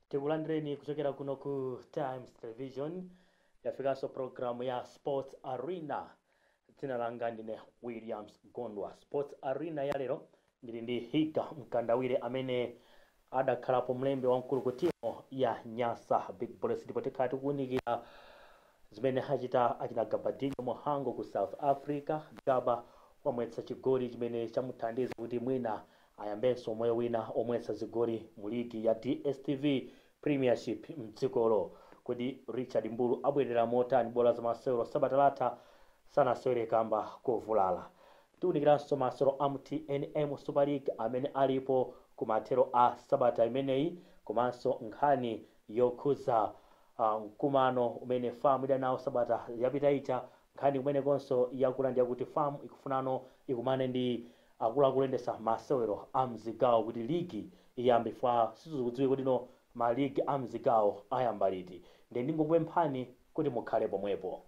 Tikulandireni kuchokera kuno ku Times Television. Yafikanso programu ya Sports Arena. Dzina langa ndine Williams Gondwa. Sports Arena ya lero ndili ndi Higa Mkandawire amene adakhalapo mlembi wamkulu ku timu ya Nyasa Big Bullets, ndipo tikhala tikuwunikira zimene achita Gabadinho Mohango ku South Africa. Gaba wamwetsa chigoli chimene chamuthandiza kuti mwina ayambenso moyo wina omwetsa zigoli mu ligi ya DStv Premiership mdzikolo. Kodi Richard Mbulu abwerera motani bola za masewero sabata latha sanasewere kamba kovulala. Tiwunikiranso masewero a TNM Super League amene alipo kumathero a sabata imeneyi, komanso nkhani yokhuza mkumano umene famu idanawo sabata yapita ija, nkhani kumene konso yakula ndi yakuti famu ikufunano ikumane ndi akuluakulu oyendetsa masewero a mzigawo kuti ligi iyambe, fa sizikudziwika kuti no ma ligi a mzigawo ayamba liti. Ndi ndingokupemphani kuti mukhale pomwepo.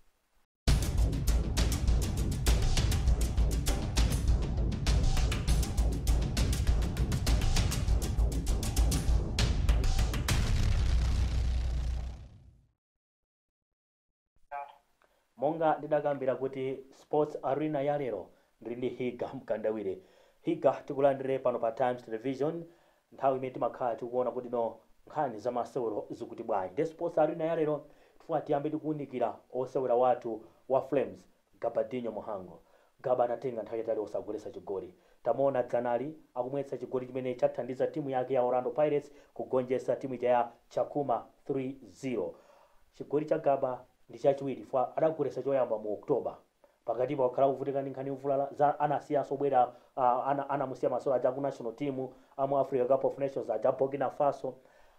Monga ndidakambira kuti Sports Arena ya lero ndili ndi Higa Mkandawire. Higa, tikulandire pano pa Times Television, nthawi imene timakhala tikuona kuti no nkhani za masewero zikuti bwanji. Ndi Sports Arena ya lero tifuna tiyambe tikuwunikira osewera wathu wa Flames Gabadinho Mohango. Gaba anatenga nthawi yatali osagolesa chigoli. Tamuona dzanali akumwetsa chigoli chimene chathandiza timu yake ya Orlando Pirates kugonjetsa timu ya Chakuma 3-0. Chigoli cha Gaba ndi chachiwiri fa adagolesa choyamba mu Oktoba. Pakati pa wakhala kuvutika ndi nkhani uvulala za anasiyanso bwera anamusiya masewero aja ku national team amu Africa Cup of Nations aja Burkina Faso.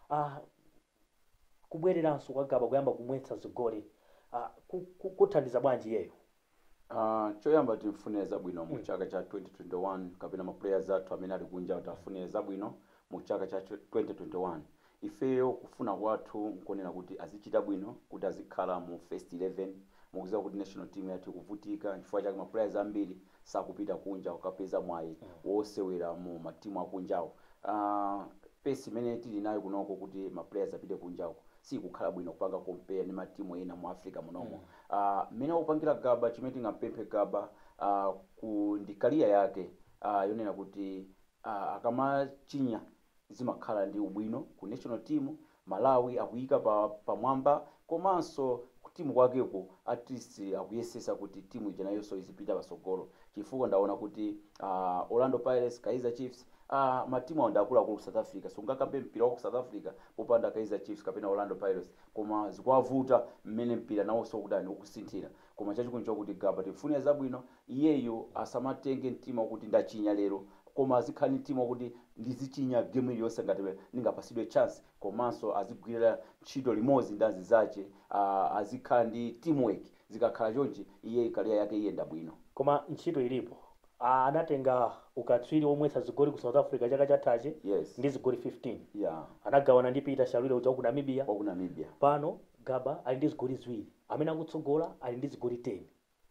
Kubwereranso kwa Gaba kuyamba kumwetsa zigoli kuthandiza bwanji yeyo? Choyamba tifune zabwino mu chaka cha 2021 kapena ma players athu amene ali kunja atafune zabwino mu chaka cha 2021. Ifeyo kufuna kwathu nkonena kuti azichita bwino, kuti azikhala mu first 11, mukuziwa kuti national team yathu kuvutika chifukwa chake ma players ambiri sakupita kunja ukapeza mwayi wosewera mu matimu akunjawo. Pesi imene tili nayo kunoko kuti ma players apite kunjawo si kukhala bwino kupanga compare ni matimu ena mu Africa munomo. Mene upangira Gaba chimene tingampemphe Gaba ku ndikalia yake yonena kuti akamachinya zimakhala ndi ubwino ku national team. Malawi akuyika pamwamba komanso timu kwakeko at least akuyesesa kuti timu ija nayonso izipita pasogolo, chifukwa ndaona kuti Orlando Pirates, Kaizer Chiefs matimu awo ndakulu ku South Africa. So ngakambe mpira wa ku South Africa popanda Kaizer Chiefs kapena Orlando Pirates, koma zikwavuta mmene mpira nawonso kudani ukusinthira. Koma chachikulu kuti Gaba tifune zabwino, iyeyo asamatenge mtima kuti ndachinya lero, koma azikhani mtima kuti ndizichinya game iliyonse ngati ningapasidwe chance, komanso azigwirira ntchito limodzi ndi anzace, azikhala ndi teamwork. Zikakhala chonchi iye career yake iyenda bwino. Koma ntchito ilipo. Anatenga ukatswiri omwetsa zigoli ku South Africa chaka chathachi. Yes. Ndi zigoli 15. Yeah. Anagawana ndi Peter Shalule uja ku Namibia. Ku Namibia. Pano Gaba ali ndi zigoli ziwiri. Amene akutsogola ali ndi zigoli 10.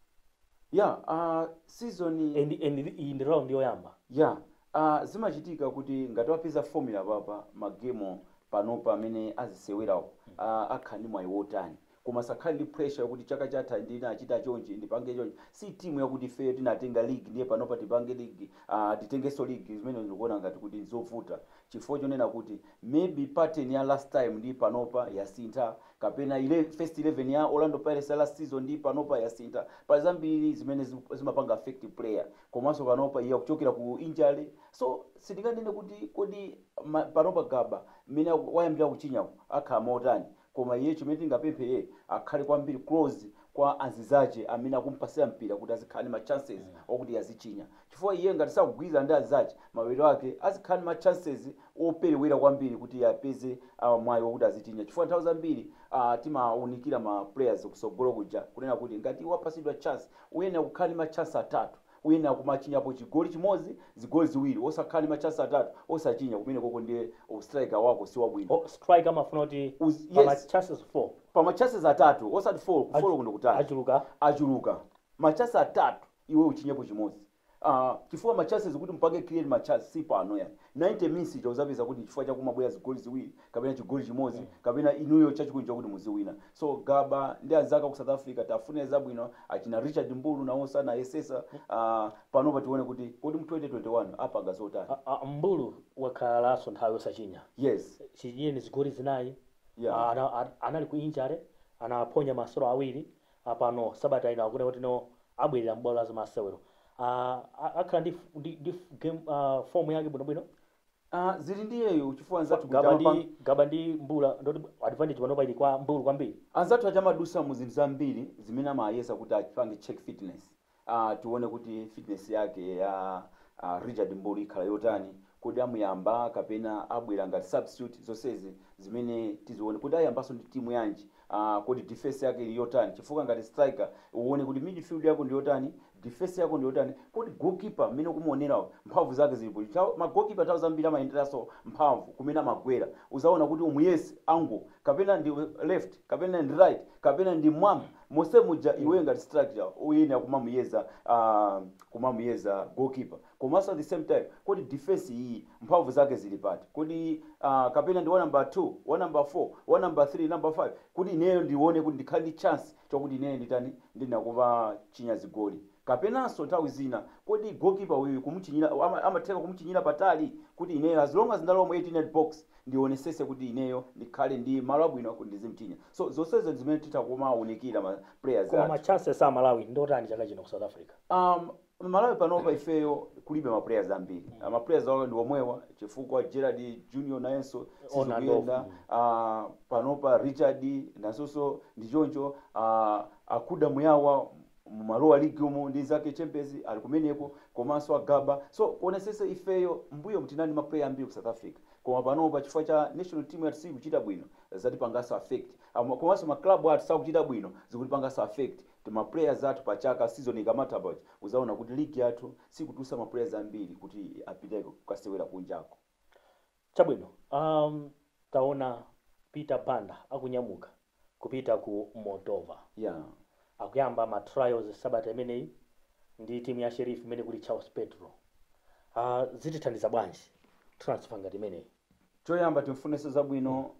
Yeah, season in round yoyamba. Yeah. Zimachitika kuti ngati wapeza formula papa magemo panopa amene azisewerawo akhani mwayi wotani, koma sakhali ndi pressure yokuti chaka chatha ndinachita chonchi ndipange chonchi. Si timu yakuti feyo tinatenga league ndiye panopa tipange league, titengeso league, zimene ndikuona ngati kuti nzovuta, chifukwa chonena kuti maybe pattern ya last time ndi panopa yasintha, kapena ile first 11 ya Orlando Pirates last season ndi panopa yasintha. Pali zambiri zimene zimapanga affect player, komanso panopa iya kuchokera ku injury. So sindinganene kuti kodi panopa Gaba mmene wayambira kuchinyako akhala motani, koma iye chimene tingapemphe iye akhale kwambiri close kwa anzizache amene akumpasira mpira kuti azikhala ma chances okuti azichinya, chifukwa iye ngati sakugwiza ndi anzache mawero ake azikhala ma chances operewera kwambiri kuti apeze mwayi wokuti azichinya. Chifukwa nthawi zambiri timaunikira ma players kusogolo kuja kunena kuti ngati wapasidwa chance uyena kukhala ma chance atatu, uyena kumachinyapo chigoli chimodzi zigoli ziwiri, osakhala ma chance atatu osachinya, kumene koko ndiye striker wako si wabwino. Striker amafuna kuti pa chances 4, pa ma chances atatu osati 4 kufollow kuno kutatu achuluka ma chances atatu iwe uchinyepo chimodzi. chifukwa ma chances kuti mpake create ma chances si pano yani 90 minutes chauzapeza kuti chifukwa chakumabwera zigoli ziwiri kapena chigoli chimodzi kapena inuyo chachikunja kuti muziwina. So Gaba ndi azaka ku South Africa tafune zabwino achina Richard Mbulu nawo sana yesesa pano patione kuti kodi mu 2021 apaga zotani. Mbulu wakalaso nthawi yosachinya. Yes. Chinyeni ni zigoli zinayi. Yeah. Anali ku injare anaponya masoro awiri apano sabata ina akune kuti no abwera mbola za masewero. Akhala ndi game form yake bwino. Zili ndiyeyo chifukwa anzathu Gaba ndi Mbula ndoti advantage panopa ili kwa Mbulu kwambiri. Anzathu achamadusa mu zinthu zambiri zimene amayesa kuti apange check fitness. Tuone kuti fitness yake ya Richard Mbulu ikhala yotani, kodi amuyamba kapena abwera ngati substitute. Zonsezi zimene tizione kuti ayambaso ndi timu yanji, kodi defense yake ili yotani, chifukwa ngati striker uone kuti midfield yako ndi yotani, defense yako ndi yotani, kodi goalkeeper mmene kumuonera mphamvu zake zilipo. Ma goalkeeper tawo zambiri amayenderaso mphamvu kumene amagwera, uzaona kuti umuyesi angle kapena ndi left kapena ndi right kapena ndi mwamba mose muja iwe ngati structure uyene kumamuyeza goalkeeper. Komanso at the same time kodi defense iyi mphamvu zake zili pati, kodi kapena ndi wa number 2 wa number 4 wa number 3 number 5, kuti ineyo ndione kuti ndikhali chance chokuti ineyo nditani ndinakupa chinya zigoli. Kapenanso nthawi zina kodi goalkeeper uyu kumuchinyira amatheka kumuchinyira patali kuti ineyo as long as ndalomo 18 box ndionesese kuti ineyo ndikhale ndi malo abwino kuti ndizimchinya. So zonsezo zimene titakumaonikira ma players atu. Ma chances a Malawi ndotani chaka chino ku South Africa. Malawi panopa ifeyo kulibe ma players ambiri. Ma players awo ndi omwewa chifukwa Gerard Junior nayenso sizikuyenda, panopa Richard nasonso ndi choncho, Akuda Muyawa mumalowa league umu ndi zake Champions ali kumeneko, komanso Agaba. So kuonesesa ifeyo mbuyo mtinani ma player ambiri ku South Africa, koma panopa chifukwa cha national team ya TC kuchita bwino zatipangaso affect, komanso ma club atu sakuchita bwino zikutipangaso affect ma players atu pachaka season ikamata about uzaona kuti league yathu sikutusa ma players ambiri kuti apite kukasewera kunjako. Chabwino, taona Peter Banda akunyamuka kupita ku Moldova. Yeah. Akuyamba ma trials sabata imeneyi ndi timu ya Sheriff imene kuli Charles Petro. Zitithandiza bwanji transfer ngati imeneyi? Choyamba timfunese zabwino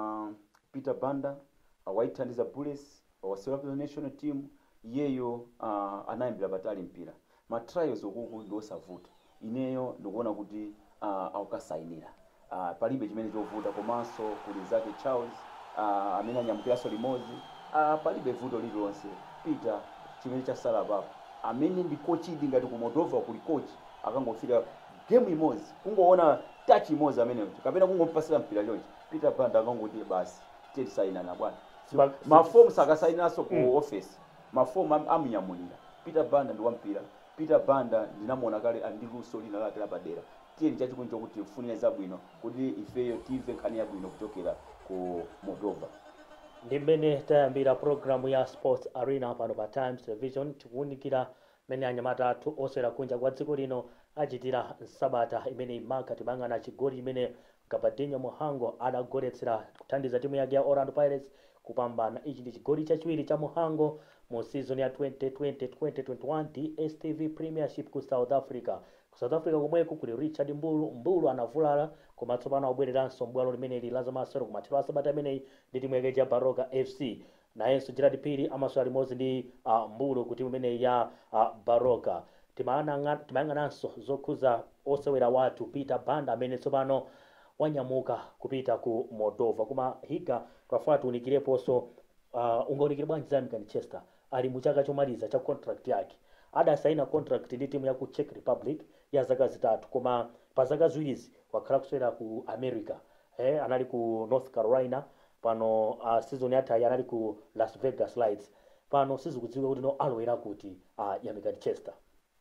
Peter Banda awayithandiza Bullets wasewera national team yeyo, anayambira patali mpira. Ma trials ukuku ndosavuta. Ineyo ndikuona kuti akukasainira. Palibe chimene chovuta, komanso kuli zake Charles amene anyamukiraso limodzi, palibe vuto lililonse. Peter chimene chasala papo amene ndi coach idi ngati ku Moldova kuli coach akangofika game imodzi kungoona touch imodzi amene kapena kungompasira mpira chonchi Peter Banda akangoti basi tete saina na bwana. Mafomu sakasainaso ku office, mafomu amunyamulira. Peter Banda ndi wampira. Peter Banda ndinamuona kale andiluso lina lake lapadera. Tiye chachikunjo kuti ufunire zabwino kuti ifeyo tive nkhani yabwino kuchokera ku Moldova. Ndimbene tayambira programu ya Sports Arena pano pa Times Television tikuunikira mene anyamata athu osewera kunja kwa dziko lino achitira sabata imene imaka tibangana chigoli imene Gabadenyo Muhango adagoletsera kuthandiza timu yake ya Orlando Pirates kupambana. Ichi ndi chigoli chachiwiri cha Muhango mu season ya 2020-2021 DStv Premiership ku South Africa. Ku South Africa komweko kuli Richard Mbulu anavulala koma tsopano abwereranso mbwalo limene lilaza masero kumathero asabata imeneyi ndi timu yake ya Baroka FC. Nayenso Gerard Phiri amaswera limodzi ndi Mbulu kuti imene ya Baroka. Timayang'ananso zokhuza osewera wathu Peter Banda amene tsopano wanyamuka kupita ku Moldova. Kuma higa twafuna tiunikireponso ungaonikire bwanji za Manchester ali mu chaka chomaliza cha contract yake. Adasaina contract ndi timu ya ku Czech Republic ya zaka zitatu, koma pa zaka ziwirizi wakhala kusewera ku America. Anali ku North Carolina, pano season yatha anali ku Las Vegas Lights. Pano sizikudziwika kuti no alowera kuti ya Manchester.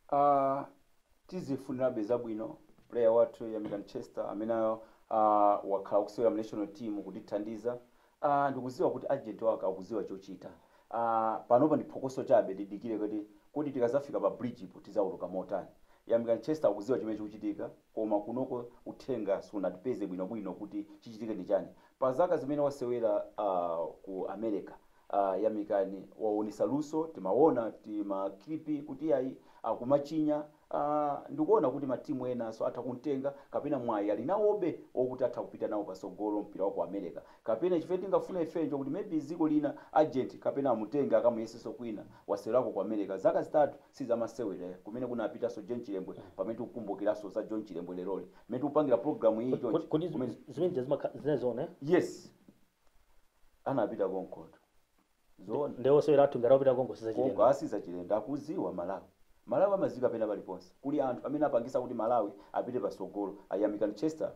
Tizifunirabe zabwino player wathu ya Manchester amene wakhala kusewera national team kutithandiza. Ndikuziwa kuti agent wake akuziwa chochita. Panopa ndi phokoso chabe didikire kuti tikazafika pa bridge ipo tizauruka motani. Ya Manchester akuziwa chimene chikuchitika, koma kunoko uthenga sunatipeze bwino kuti chichitike ndi chani. Pa zaka zimene wasewera ku America, yamikani waonesa luso, timaona tima clip kuti ayi akumachinya ndikuona kuti matimu ena so atakuntenga kapena mwayi ali nawobe okuti atha kupita nawo pasogolo mpira wa ku America kapena chifukwa tingafuna ifenjo kuti maybe dziko lina agent kapena amutenga akamuyeseso kwina waserako ku America zaka zitatu sizamasewera kumene kunapitaso John Chilembwe pamene tikukumbukiraso za John Chilembwe leroli mene tikupangira program iyi kodi zimene zinezone yes anapita konkoto zone ndewo sewera atungara opita kongo Kongo asiza Chilembwe akuziwa Malawi amazika pena paliponse kuli anthu amene apangisa kuti Malawi apite pasogolo ayamika Chester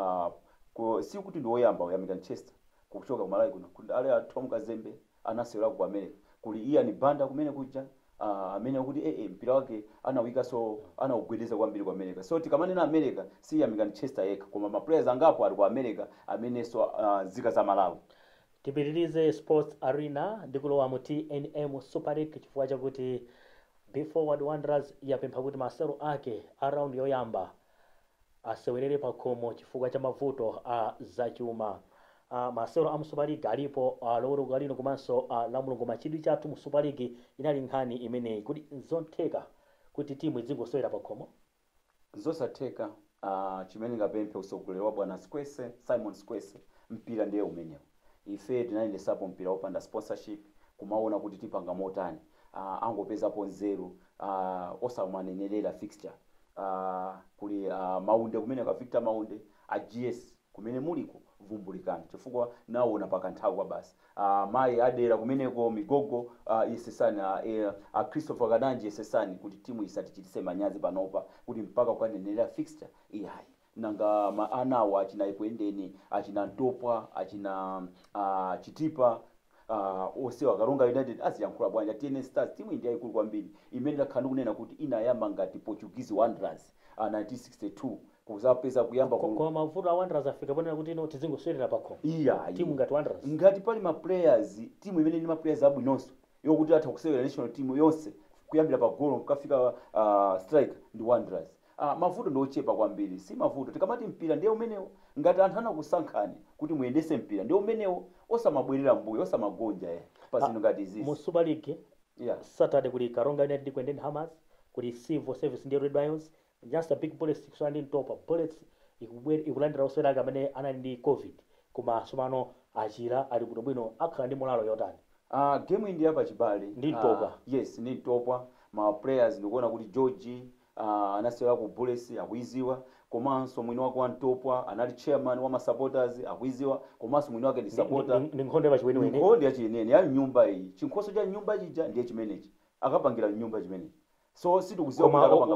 si kuti ndi woyamba ayamika Chester kuchoka ku Malawi kuno kuti ale Tom Kazembe anasewera ku America kuli Ian Banda kumene kuja amene kuti mpira wake anawika so anaugwedeza kwambiri ku America so tikamanena America si yamika Chester yekha koma ma players angapo ali ku America amene so zika za Malawi. Tipitirize Sports Arena ndikulowa mu TNM Super League chifukwa chakuti Before Wanderers yapempha kuti masewero ake around yoyamba asewerere pakhomo chifukwa cha mavuto a zachuma. Masewero a mu Super League alipo lowoloka lino komanso la Mulungu machidwi chathu mu Super League inali nkhani imeneyi kuti nzotheka kuti timu izingosewera pakhomo zosatheka. Chimene ngapemphe usogolero wa bwana Simon Squese mpira ndiye umenewo ife tinayendesapo mpira opanda sponsorship kumaona kuti tipanga motani angopezapo nzeru osamwanenerera fixture kuli Maunde kumene ka Victor Maunde GS kumene muliko vumbulikani chifukwa naona pakanthawi basi mai adera kumeneko Migogo isesani Christopher Kadanji isesani kuti timu isatichitise manyazi panopa kuti mpaka kwanenerera fixture iyayi nanga anawa achina Ipwendeni achina Ntopwa achina Chitipa osewa Karonga United asiyankhula bwanja TNS Stars timu ndi yaikulu kwambiri imene ndakhanda kunena kuti inayamba ngati Portuguese Wanderers 1962 kuzapeza kuyamba kwa mavuto a Wanderers afika ponena kuti ino tizingoswerera pakhomo timu ngati Wanderers ngati pali ma players timu imene ndi ma players abwinonso yokuti atha kusewera national team yonse kuyambira pa goal kukafika strike ndi Wanderers. Mavuto ndochepa kwambiri si mavuto tikamati mpira ndiye umenewo ngati anthu anakusankhani kuti muyendese mpira ndiye umenewo osamabwerera mbuyo osamagonja pa zinthu ngati izi mu Super League Saturday kuli Karonga United Kwendeni Hammers kuli Civil Service ndi Red Lions just a big bullets 600 Ntopwa bullets ikulandira osewera amene anali ndi COVID koma sumano achira ali bwinobwino akhala ndi molalo yotani. Game ndi apa chibale ndi Ntopwa yes ndi Ntopwa ma players ndikuona kuti George anasewera ku Bullets akuiziwa komanso mwini wake wa Ntopwa anali chairman wa ma supporters akuiziwa komanso mwini wake ndi supporter ndi nkhonde pa chiweniweni nkhonde ya chienene ya nyumba iyi chinkhoso cha nyumba chija ndiye chimenechi akapangira nyumba chimenechi so sitikuziwa kuti akapanga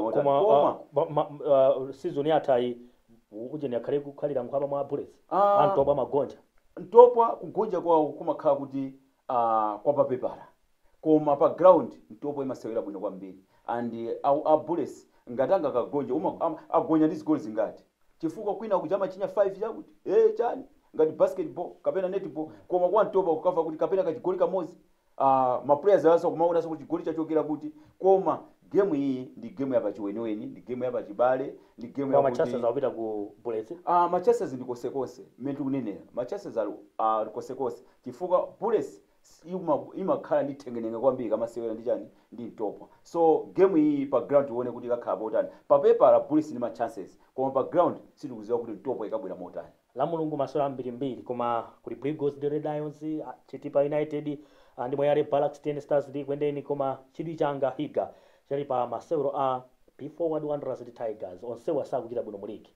koma season yathayi ujeni akhale kukhalira nkhwapa mwa Bullets Ntopwa magonja Ntopwa kugonja kwawo kumakhala kuti kwa papepara koma pa ground Ntopwa imasewera bwino kwambiri and Bullets ngatanga kagonja agonya ndi zigoli zingati chifukwa kwina kuchama chinya 5 chakuti chani ngati basketball kapena netball koma kwa Ntopwa kukafa kuti kapena kachigoli kamozi ma players aso kumaona so kuti chigoli chachokera kuti koma game iyi ndi game yapa chiweniweni ndi game yapa chibale ndi game yapa kuti ma upita ku Bullets ma chances ndi kosekose mentu kunenera ma chances ali kosekose chifukwa Bullets imakhala ndi thengenenge kwambiri kamasewera ndi chani ndi Ntopwa so game iyi pa ground uone kuti ikakhala motani pa paper la Bullets ndi ma chances koma pa ground sitikuziwa kuti Ntopwa ikabwera motani. La Mulungu masewera mbiri koma kuli Brigos the Red Lions Chitipa United ndi Moyale Barracks TN Stars ndi Kwendeni koma chidwi changa Higa chali pa masewero a Before Wanderers ndi Tigers onsewa sakuchita bwino mu league.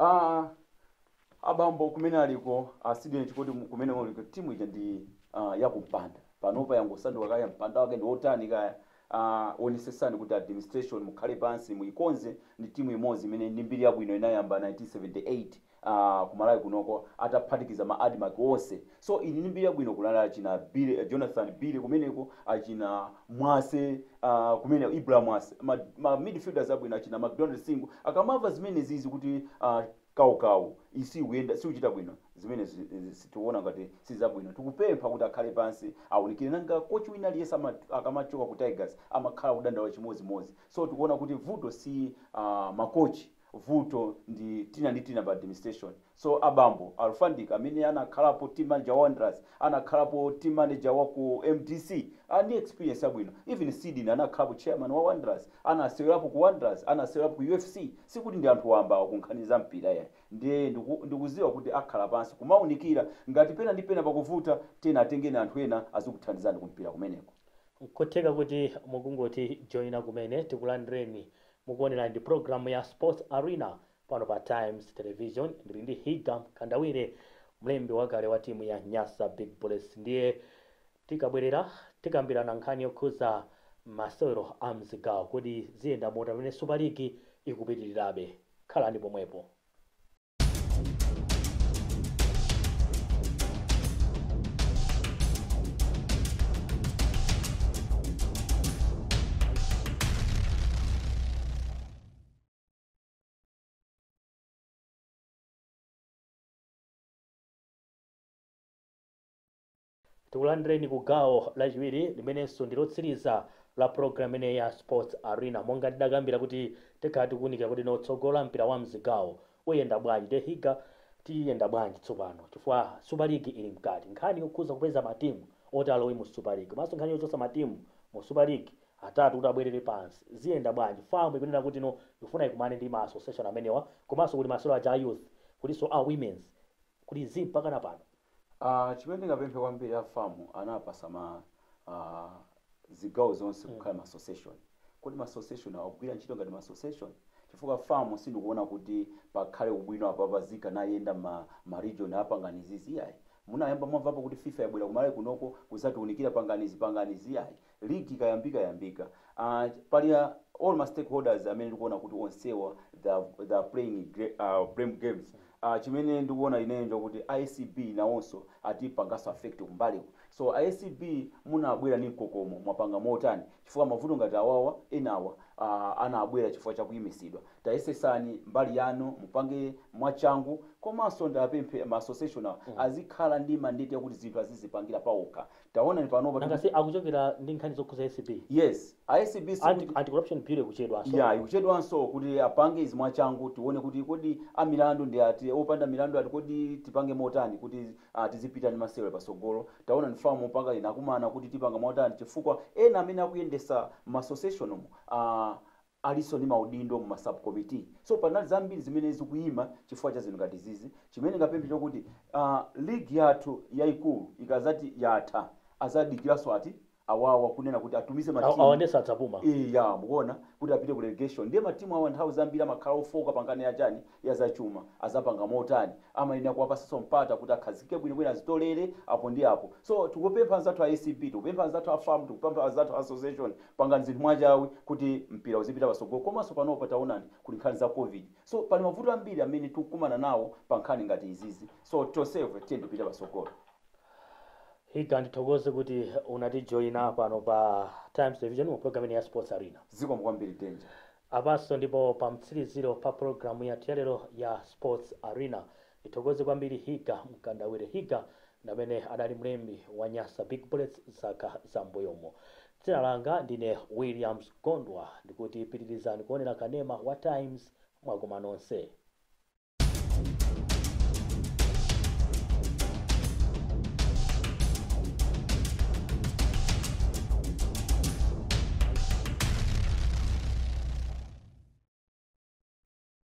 Abambo kumene aliko asidwe chikoti kumene aliko timu ija ndi yakumpanda panopa yangosanduka kaya mpanda wake ndi otani kaya onesesani kuti administration mukhale pansi muikonze ndi timu imodzi imene ndi mbiri yabwino inayamba 1978 kumalawi kunoko ataphatikiza ma admark onse so ili ndi mbiri yabwino kulala achina Jonathan Bile kumeneko achina Mwase kumene Ibrahim Mwase ma midfielders abwino achina McDonald Singo akamava zimene zizi kuti kawo isi uyenda si uchita bwino zimene situona ngati sizabwino tikupempha kuti akhale pansi aonekere nanga coach wina aliyesa akamachoka ku Tigers amakhala kudandaula chimozimozi so tikuona kuti vuto si makochi vuto ndi tina pa administration. So abambo alufandika amene anakhalapo team manager wa Wanderers, anakhalapo team manager wa ku MTC, ani experience yabwino. Even Sidin anakhalapo chairman wa Wanderers, anasewerapo ku Wanderers, anasewerapo ku UFC. Sikuti ndi anthu wamba kunkhaniza mpira ya ndiye ndikuziwa kuti akhala pansi kumaunikira ngati pena ndi pena pakuvuta tena atengene anthu ena azikuthandizani kumpira kumeneko. Nkotheka kuti mukungoti joina kumene tikulandireni mukuonera ndi program ya Sports Arena pano pa Times Television. Ndili ndi Higa Mkandawire, mlembi wakale wa timu ya Nyasa Big Bullets. Ndiye tikabwerera tikambirana nkhani yokhuza masewero a mzigawo kuti ziyenda mota pamene Super League ikupitirirabe. Khalani pomwepo. Tikulandireni ku gawo lachiwiri limenenso ndilotsiriza la program ine ya Sports Arena. Monga tidakambira kuti tikhala tikuunika kuti notsogola mpira wa mzigawo uyenda bwanji, Tehiga tiyenda bwanji tsopano chifukwa Super League ili mkati. Nkhani yokhuza kupeza matimu oti alowe mu Super League, maso nkhani yochotsa matimu mu Super League atatu kuti abwerere pansi ziyenda bwanji. Famu ikunena kuti no ifuna ikumane ndi ma association amenewa komanso kuti masewero aja youth kulinso a women's kuti zimpaka na pano. Chimene ndingapemphe kwambiri afamu anapasa zigawo zonse kukhala ma association. Kuti ma association akugwira ntchito ngati ma association chifukwa famu sindikuona kuti pakhale ubwino apapazika nayenda ma region apanganizizi yayi. Munayamba mwamvapo kuti FIFA yabwera kumalawi kunoko kusatiunikira panganizi yayi. League yambika. Pali all my stakeholders amene ndikuona kuti onsewa they are playing games. Chimene ndikuona ineyo kuti ICB nawonso atipangaso affect kumbali. So ICB munabwera ni mkokomo mwapanga motani chifukwa mavuto ngati awawa enawa anabwera chifukwa chakuyimisidwa. Tayesesani mbali yanu mupange mwachangu komanso ndapemphe ma association azikhala ndi mandate yakuti zinthu azizipangira paokha. Taona ni panopa nangasi akuchokera ndi nkhani zokhuza ICB. Yes, ICB anti corruption bureau kuchedwa so. Yeah, kuchedwa so kuti apange izi mwachangu tione kuti kodi amilandu ndi ati opanda milandu ati kodi tipange motani kuti tizipita ndi masewero pasogolo. Taona ni famu mpaka inakumana kuti tipanga motani chifukwa ena amene akuyendesa ma association aliso ni maudindo mu subcommittee. So panali zambiri zimene zikuyima chifukwa cha zinthu ngati zizi. Chimene ngapemphe chokuti league yathu yayikulu ikazati yatha azadikiraso ati awawa kunena kuti atumize matimu awandesa atsapuma. Ya mukuona kuti apite ku relegation. Ndiye matimu awa nthawi zambiri amakhala ofoka pangani yachani yazachuma azapanga motani amayina kuwapasa mpata kuti akhazike bwinobwino azitolere apo ndi apo. So tikupempha nzathu a ACB, tikupempha nzathu a farm, tikupempha nzathu association pangani zinthu mwachawi kuti mpira uzipita pasogolo. Komanso panopo taonani kuli nkhani za COVID. So pali mavuto ambiri amene tikukumana nawo pa nkhani ngati izizi. So tonsefe tiyeni tipite pasogolo. Higa ndithokoze kuti unatijoina pano pa Times Television mu program ya Sports Arena. Ziko mkwambiri Danger. Apaso ndipo pa mtsiriziro pa program ya lero ya Sports Arena. Ndithokoze kwambiri Higa Mkandawire. Higa ndamene adali mlembi wa Nyasa Big Bullets zaka za mboyomo. Dzina langa ndine Williams Gondwa, ndikuti pitirizani kuonera kanema wa Times mwakoma nonse.